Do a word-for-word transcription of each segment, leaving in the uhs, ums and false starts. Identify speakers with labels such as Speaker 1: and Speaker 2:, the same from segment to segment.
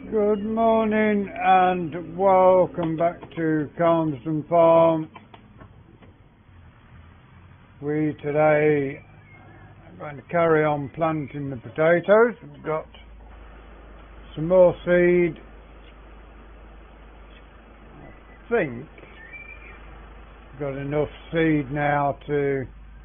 Speaker 1: Good morning and welcome back to Calmsden Farm. We today are going to carry on planting the potatoes. We've got some more seed. I think we've got enough seed now to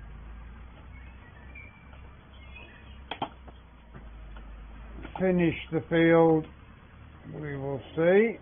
Speaker 1: finish the field. We will see.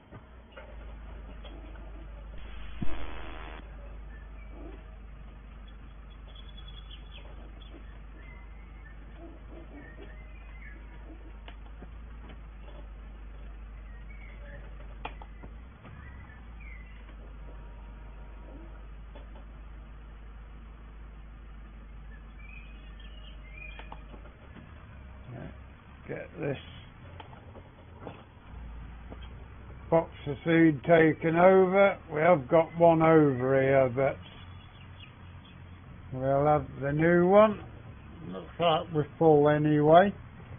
Speaker 1: Get this box of seed taken over. We have got one over here, but we'll have the new one. Looks like we're full anyway.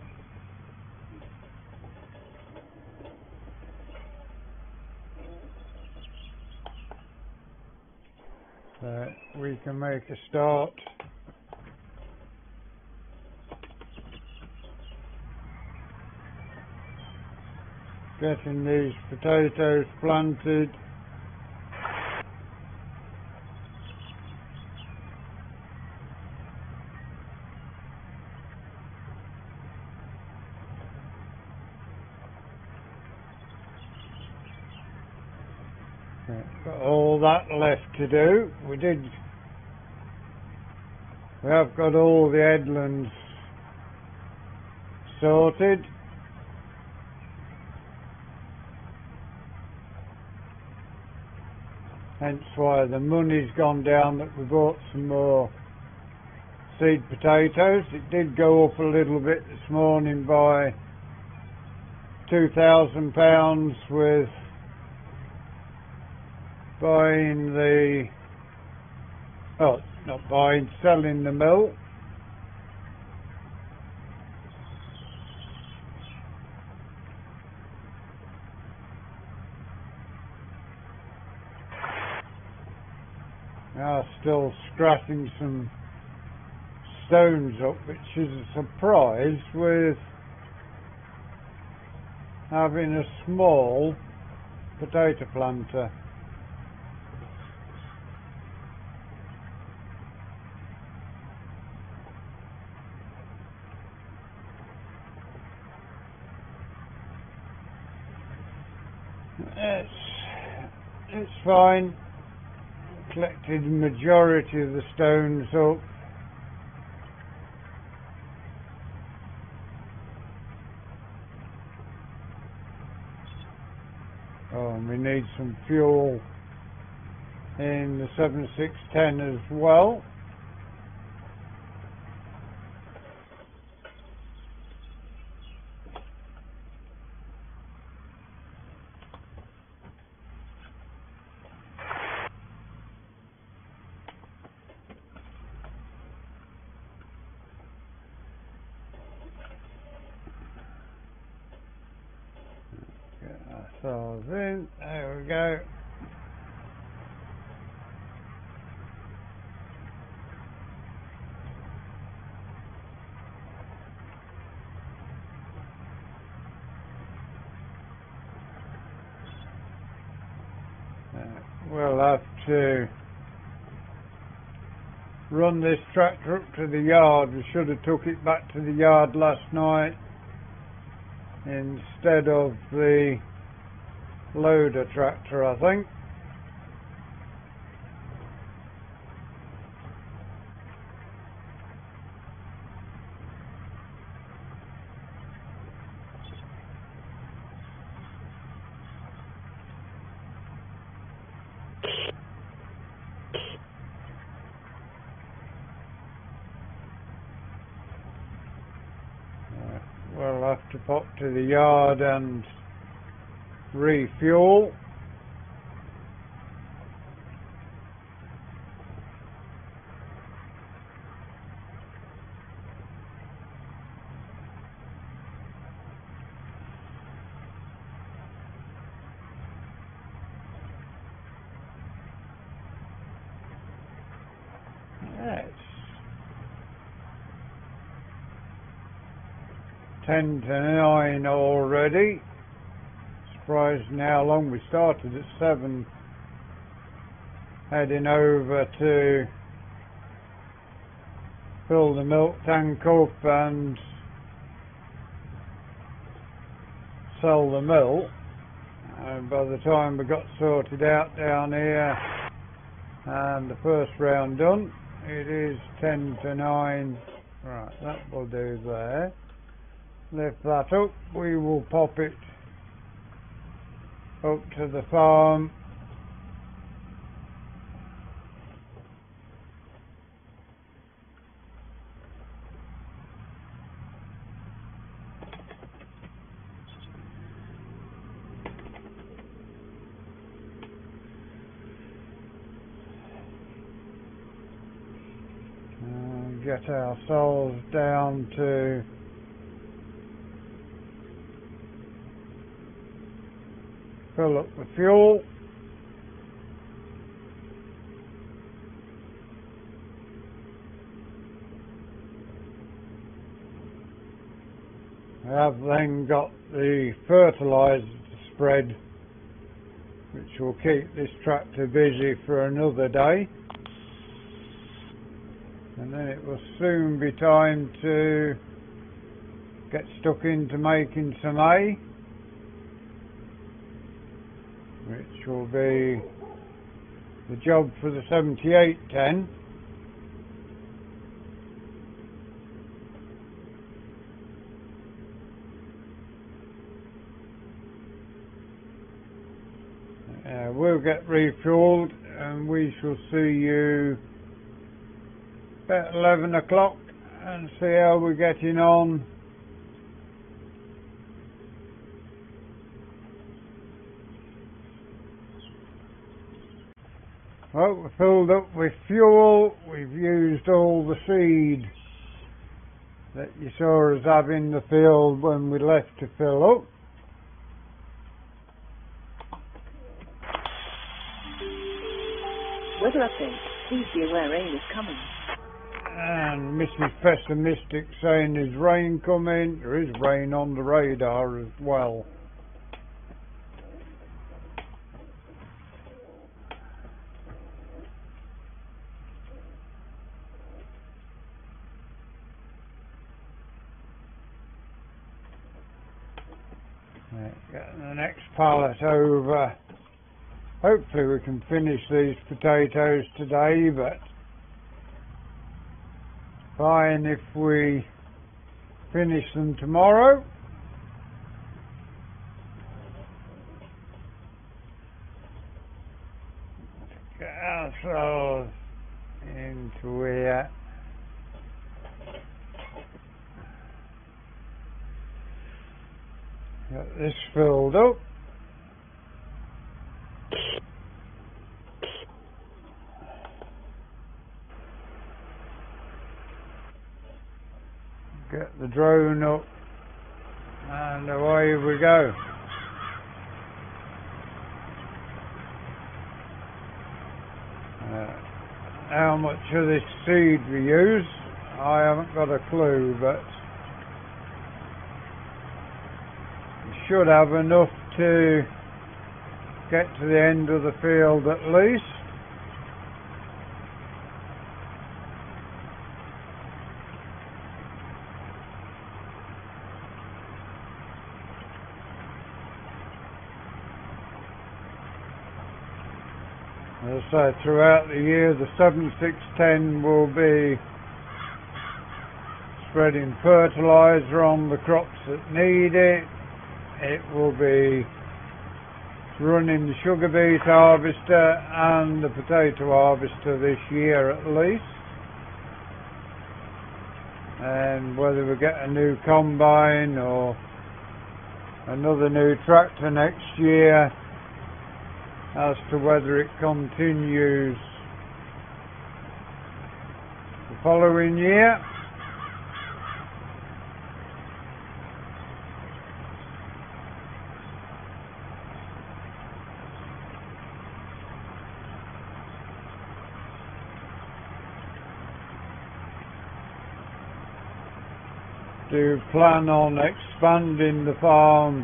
Speaker 1: So we can make a start. Getting these potatoes planted. Got all that left to do. We did. We have got all the headlands sorted. Hence why the money's gone down that we bought some more seed potatoes. It did go up a little bit this morning by two thousand pounds with buying the, oh, not buying, selling the mill. Now still scratching some stones up, which is a surprise with having a small potato planter. It's, it's fine. Collected the majority of the stones up. Oh, and we need some fuel in the seven six ten as well. So then, there we go. Uh, we'll have to run this tractor up to the yard. We should have took it back to the yard last night instead of the loader tractor, I think. Uh, we'll have to pop to the yard and refuel. That's ten to nine already. Surprising how long we started at seven. Heading over to fill the milk tank up and sell the milk. And by the time we got sorted out down here and the first round done, it is ten to nine. Right, that will do there. Lift that up, we will pop it up to the farm. And get ourselves down to fill up the fuel. I have then got the fertiliser to spread, which will keep this tractor busy for another day. And then it will soon be time to get stuck into making some hay, which will be the job for the seventy-eight ten. Uh, we'll get refueled and we shall see you about eleven o'clock and see how we're getting on. Well, we're filled up with fuel. We've used all the seed that you saw us have in the field when we left to fill up.
Speaker 2: Weather update. Please be aware rain is coming.
Speaker 1: And Missus Pessimistic saying there's rain coming. There is rain on the radar as well. Right, getting the next pallet over. Hopefully we can finish these potatoes today, but fine if we finish them tomorrow. Get ourselves into here. Got this filled up. Get the drone up and away we go. Uh, how much of this seed we use, I haven't got a clue, but we should have enough to get to the end of the field at least. As I say, throughout the year the seven six ten will be spreading fertiliser on the crops that need it. It will be running the sugar beet harvester and the potato harvester this year at least. And whether we get a new combine or another new tractor next year, as to whether it continues the following year. do plan on expanding the farm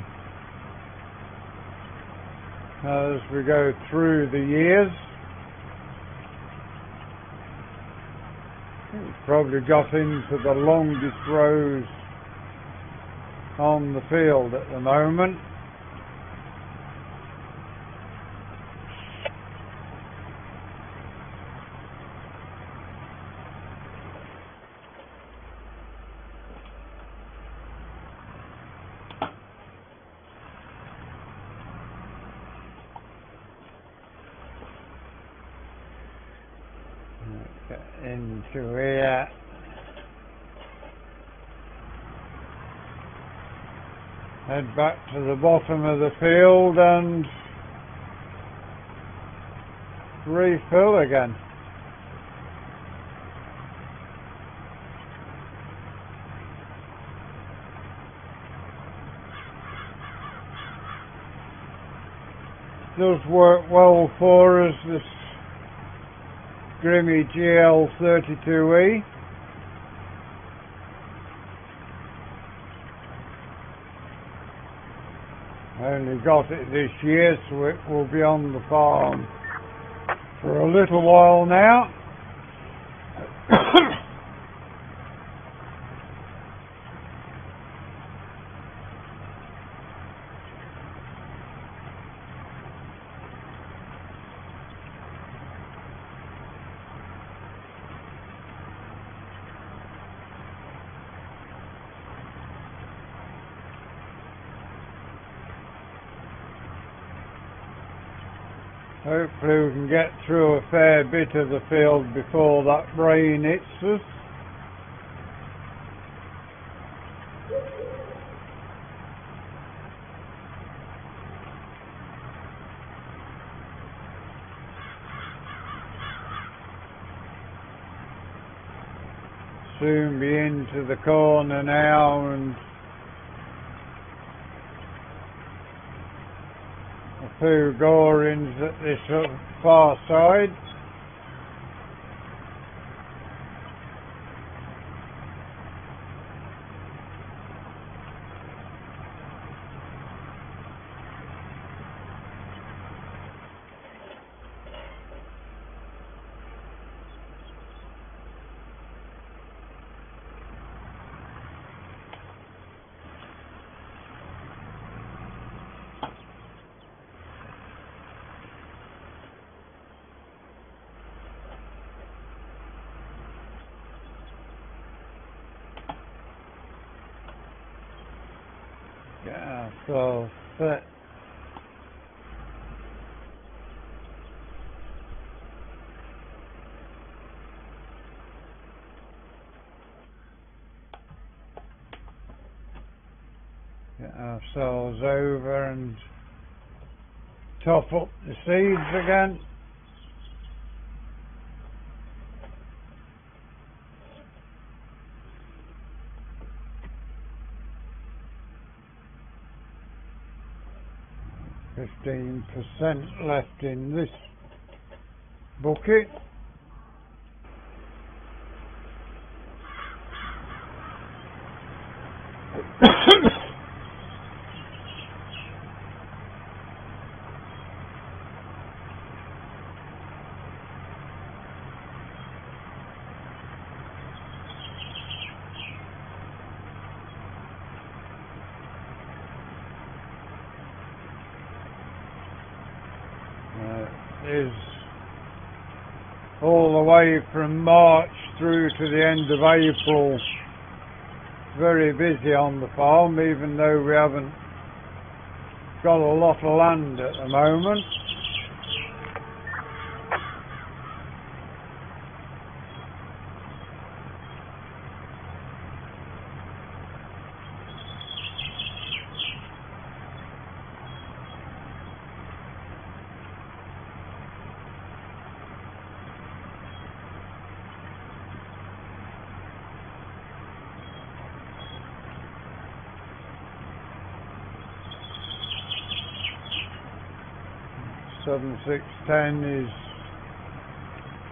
Speaker 1: as we go through the years. We've probably got into the longest rows on the field at the moment. Get into here. Head back to the bottom of the field and refill again. Does work well for us, this Grimmy G L thirty-two E. I only got it this year, so it will be on the farm for a little while now. Hopefully we can get through a fair bit of the field before that rain hits us. Soon be into the corner now and a few gorings at this far side. Yeah, so set. Get ourselves over and top up the seeds again. Fifteen percent left in this bucket. Is all the way from March through to the end of April very busy on the farm, even though we haven't got a lot of land at the moment. seven six ten is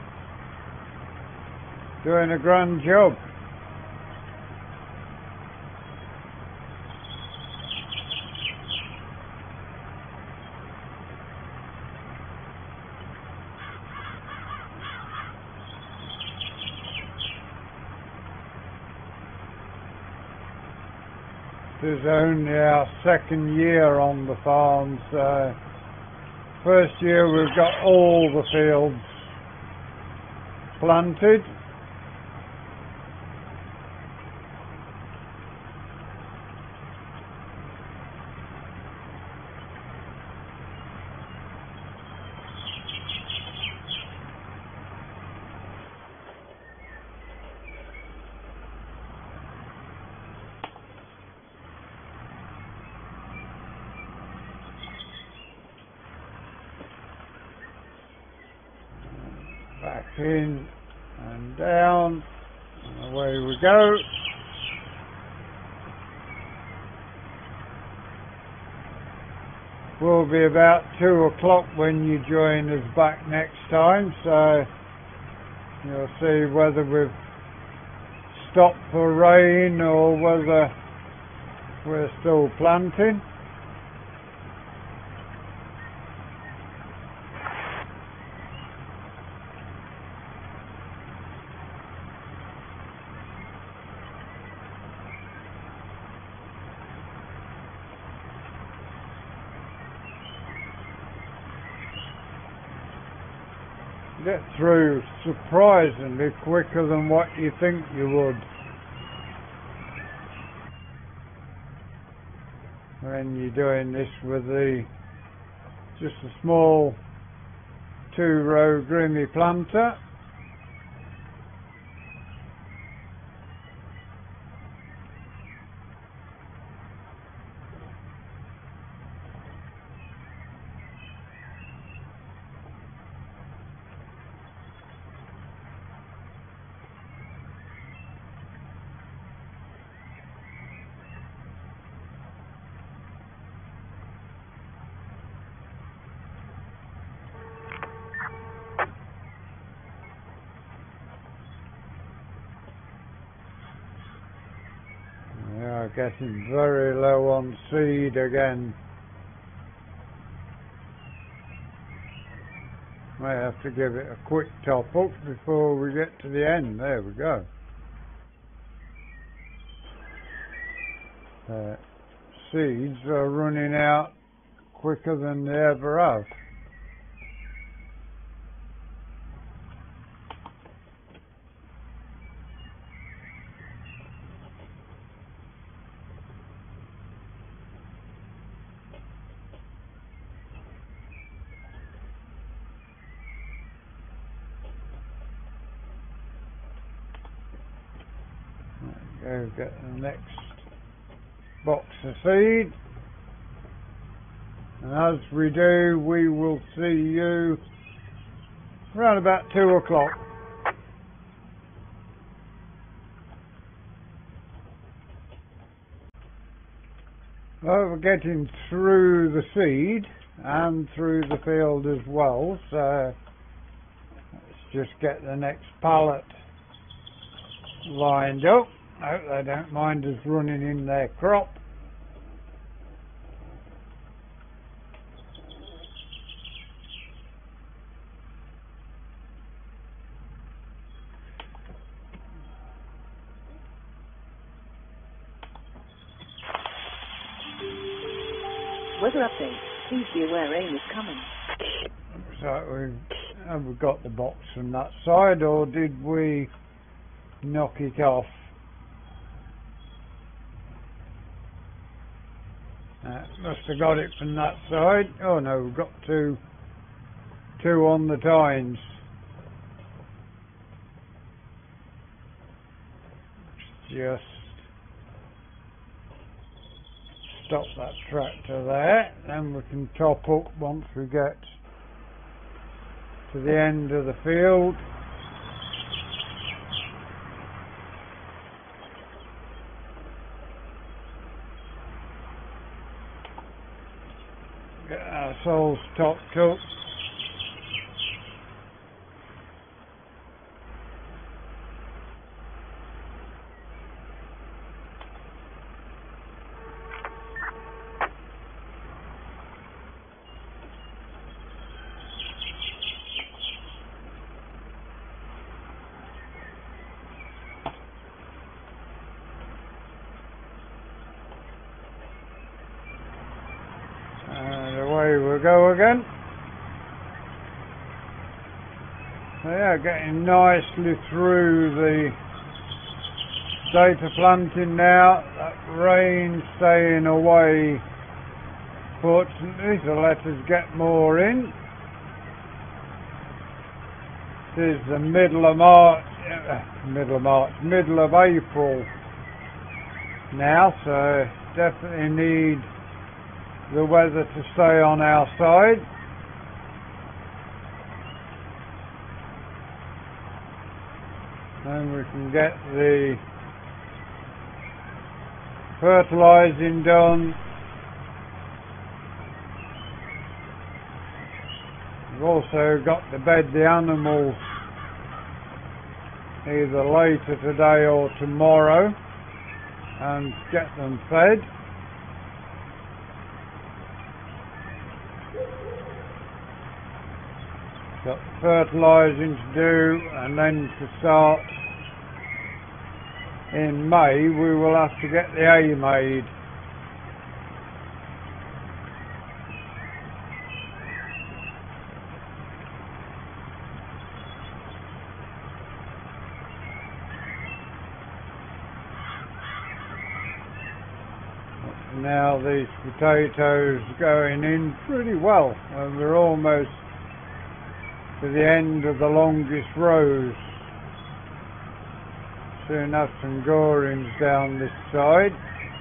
Speaker 1: doing a grand job. is only our second year on the farm, so first year we've got all the fields planted. Back in and down, and away we go. Will be about two o'clock when you join us back next time, so you'll see whether we've stopped for rain or whether we're still planting. Get through surprisingly quicker than what you think you would when you're doing this with the just a small two row grimy planter. Yeah, getting very low on seed again. May have to give it a quick top up before we get to the end. There we go. Uh, seeds are running out quicker than they ever have. Go get the next box of seed, and as we do we will see you around about two o'clock. Well, we're getting through the seed and through the field as well, so let's just get the next pallet lined up. I hope they don't mind us running in their crop.
Speaker 2: Weather update. Please be aware rain is coming.
Speaker 1: So we've, have we got the box from that side, or did we knock it off? Uh, must have got it from that side. Oh no, we've got two, two on the tines. Just stop that tractor there, then we can top up once we get to the end of the field. Get ourselves topped up. go again. So yeah, getting nicely through the data planting now. That rain staying away, fortunately, to let us get more in. This is the middle of March, uh, middle of March, middle of April now, so definitely need the weather to stay on our side. Then we can get the fertilising done. We've also got to bed the animals either later today or tomorrow and get them fed. Got fertilising to do, and then to start in May we will have to get the hay made. Now these potatoes are going in pretty well, and we're almost to the end of the longest rows. Soon have some gorings down this side.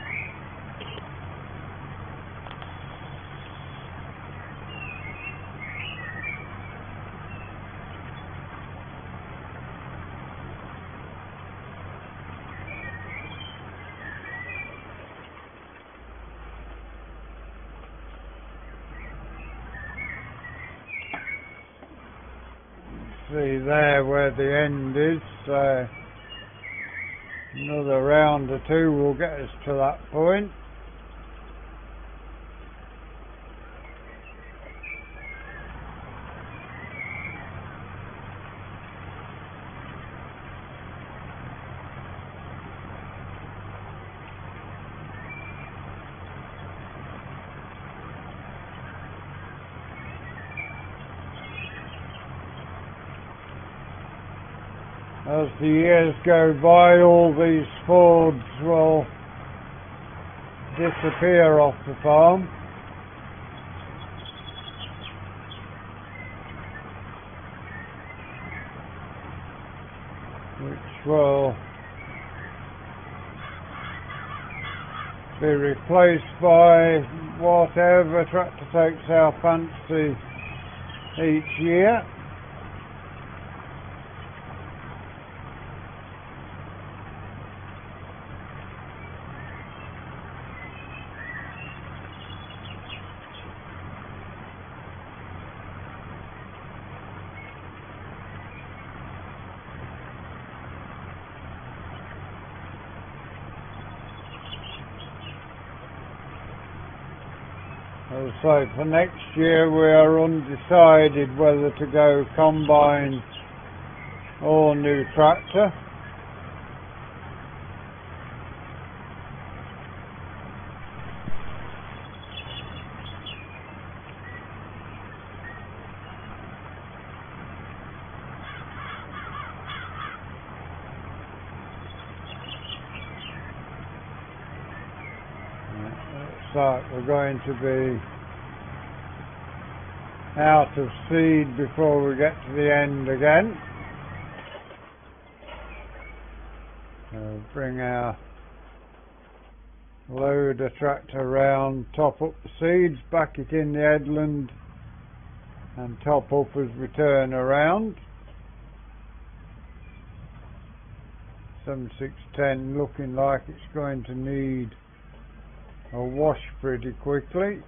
Speaker 1: See there where the end is, so another round or two will get us to that point. As the years go by, all these fords will disappear off the farm. Which will be replaced by whatever tractor takes our fancy each year. As I say, for next year we are undecided whether to go combine or new tractor. Looks like we're going to be out of seed before we get to the end again. So bring our loader tractor round, top up the seeds, back it in the headland and top up as we turn around. seventy-six ten looking like it's going to need a wash pretty quickly.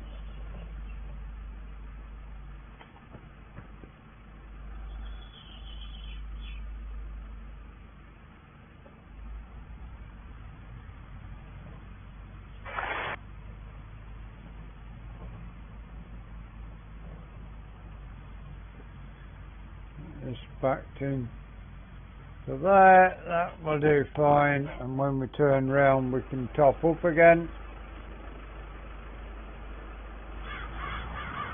Speaker 1: This backed in to there, that will do fine, and when we turn round we can top up again.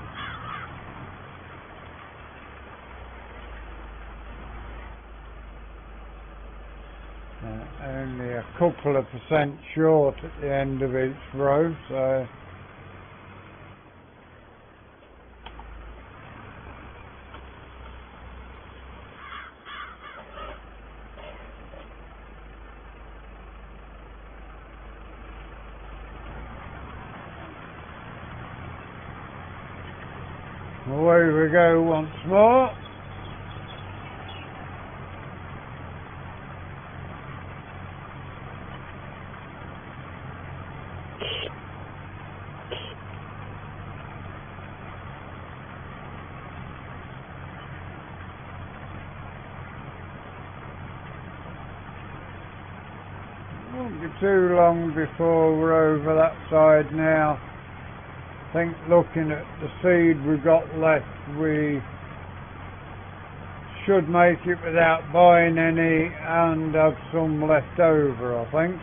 Speaker 1: couple of percent short at the end of each row, so away we go once more. Won't be too long before we're over that side now. I think looking at the seed we've got left, we should make it without buying any and have some left over, I think.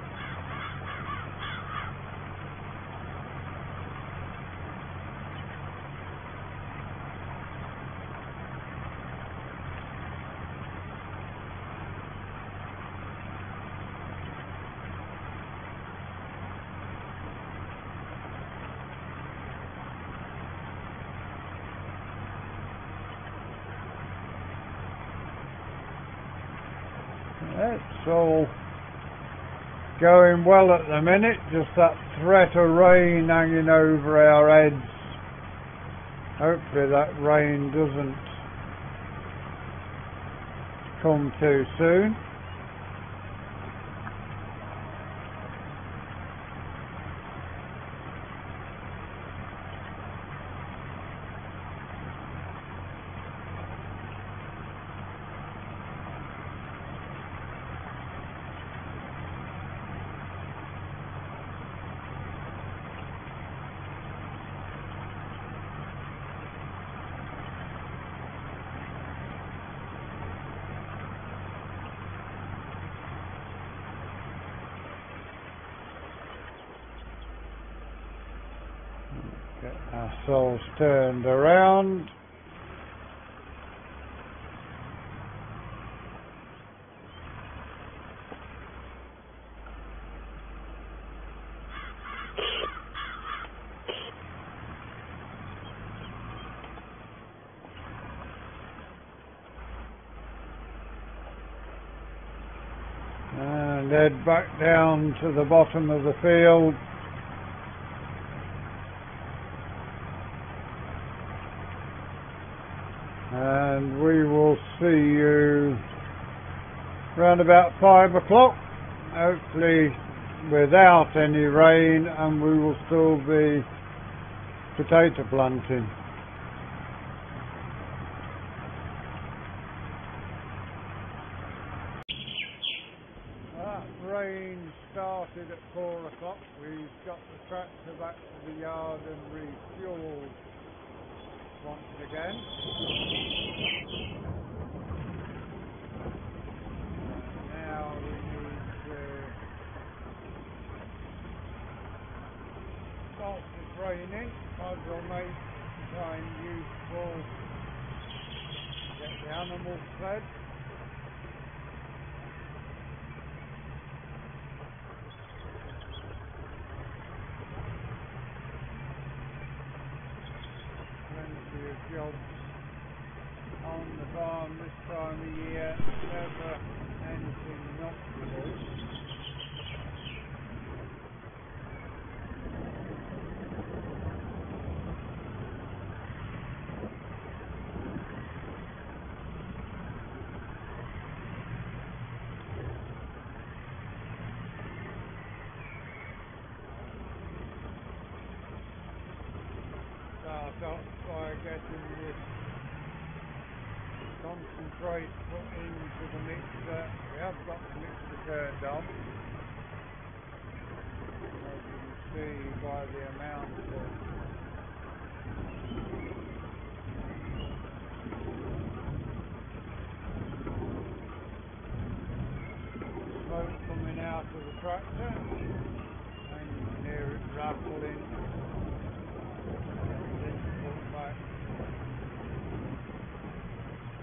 Speaker 1: It's all going well at the minute, just that threat of rain hanging over our heads. Hopefully that rain doesn't come too soon. Get ourselves turned around. And head back down to the bottom of the field. And we will see you round about five o'clock, hopefully without any rain, and we will still be potato planting. That rain started at four o'clock. We've got the tractor back to the yard and refuelled once again. And now we need to start this raining. Might as well make time useful to get the animals fed. Plenty of jobs on the farm this time of year, never anything not to do. Start off by getting this concentrate put into the mixer. We have got the mixer turned on, as you can see by the amount of smoke coming out of the tractor, and you can hear it rattling. Back.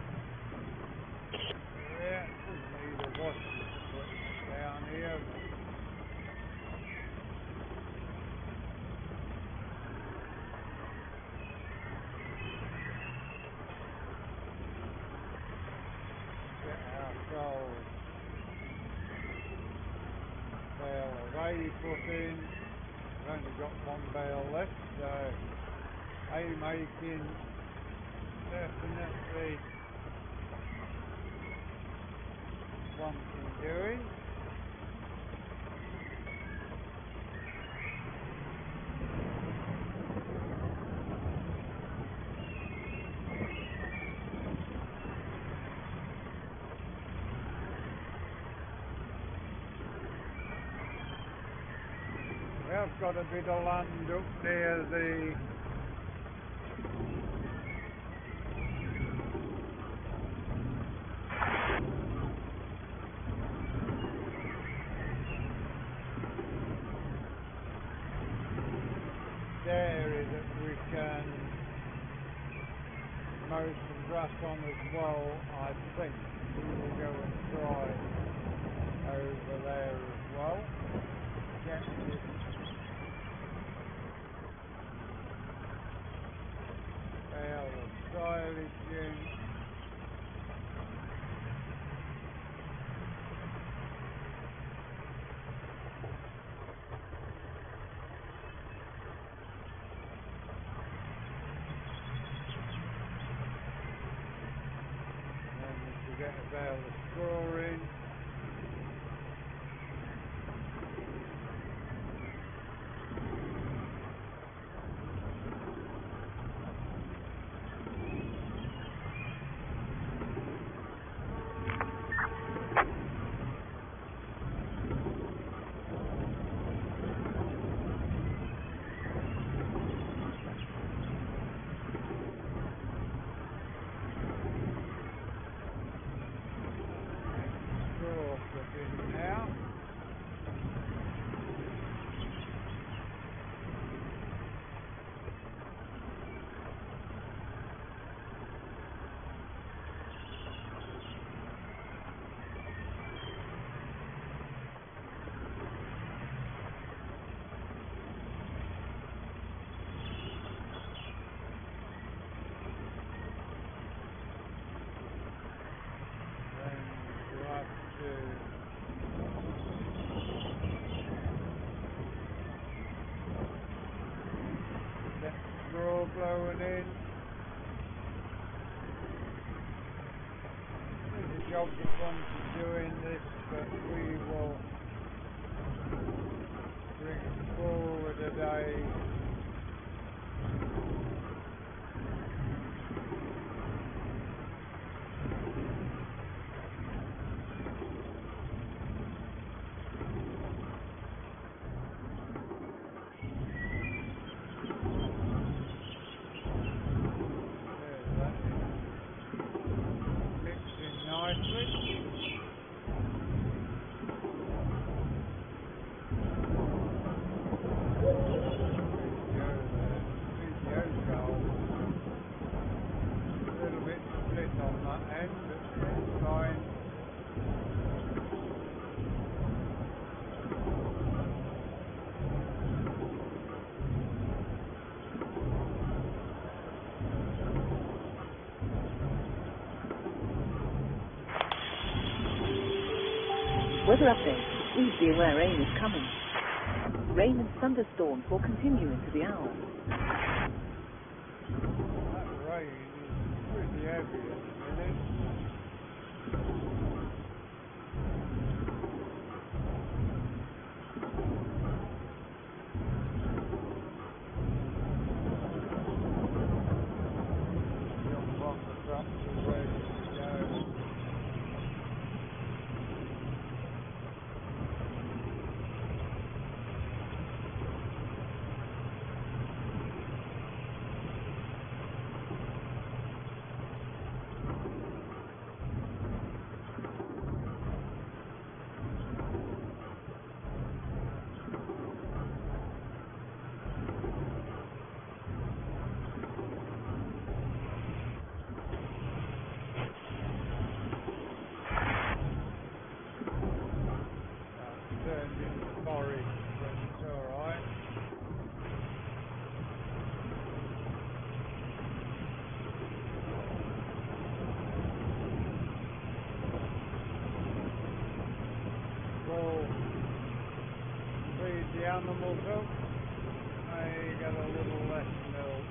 Speaker 1: Yeah, need a wash down here. hay put in. I've only got one bale left, so hay making definitely wanting doing. We have got a bit of land up near the dairy that we can mow some grass on as well. I think we will go and try over there as well. Get this bale of silage in. Get a bale of straw in. Put in now. Then you have to get the straw blowing in. There's a job that wants doing this, but we will bring it forward a day. Nicely. A little bit split on that end, but it's fine.
Speaker 2: Weather update. Please be aware rain is coming. Rain and thunderstorms will continue into the hour.
Speaker 1: That rain is pretty heavy at the minute. Jump on the tractor ready to go. Turned into forest, but it's alright. Well, the animals up, may get a little less milk.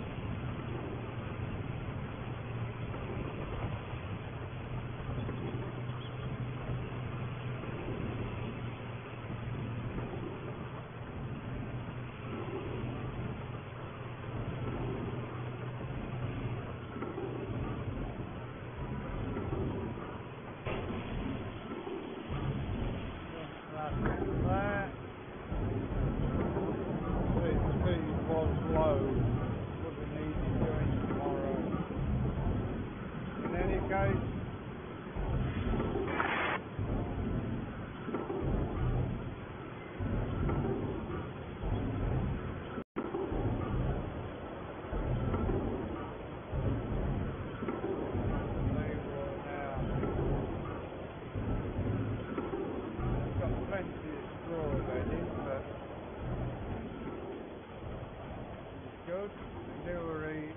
Speaker 1: Good. Delivery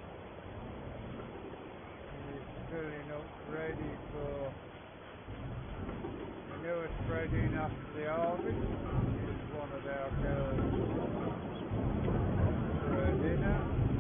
Speaker 1: is filling up ready for manure spreading after the harvest. Here's one of our girls for her dinner.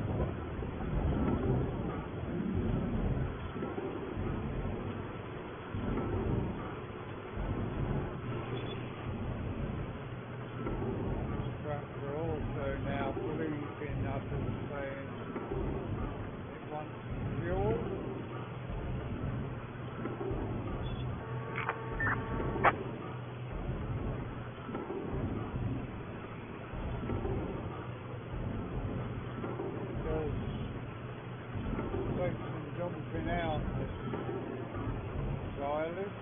Speaker 1: Tractor also now bleeping up and saying it wants fuel. It does take some jumping out, this silage.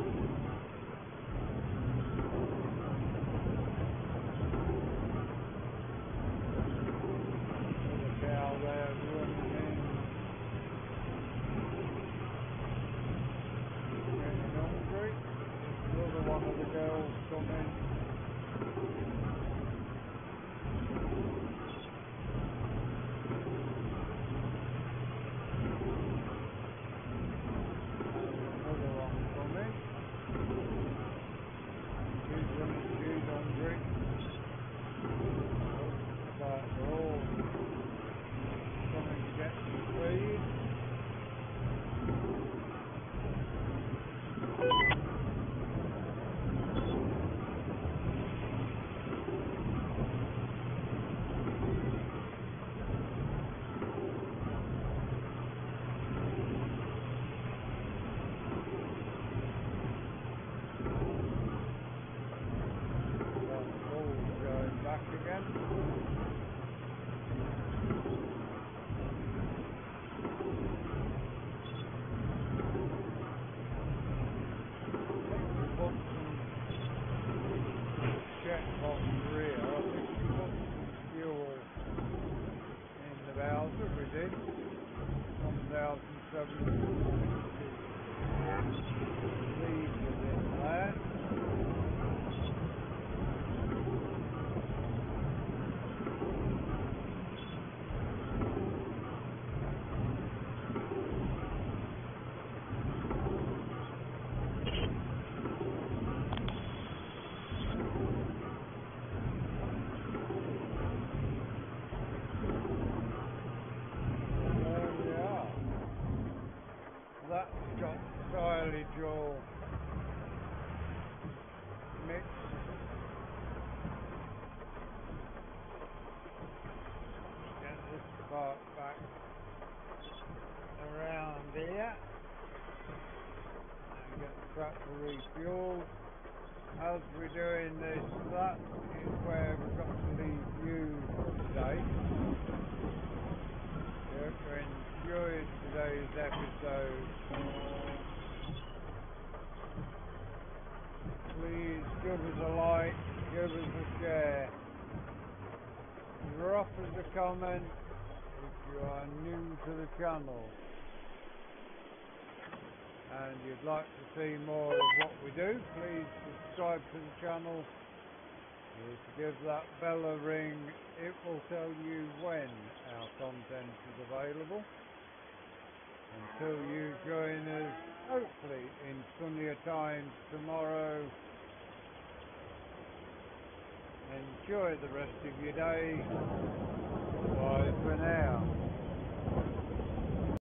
Speaker 1: Cow there running in, getting hungry. Another one of the girls coming. Another one coming. She's running, she's hungry. But they're all coming to get some feed. That's all going back again. Checkbox rear. I think we put some fuel in the Bowser, we did. one thousand seven hundred litres in there. That's got silage all mixed. Get this part back around here and get the tractor refueled. As we're doing this, that is where we've got to leave you for today. If you enjoyed today's episode, please give us a like, give us a share, drop us a comment if you are new to the channel and you'd like to see more of what we do. Please subscribe to the channel. If you give that bell a ring, it will tell you when our content is available. Until you join us, hopefully in sunnier times tomorrow, Enjoy the rest of your day. Bye for now.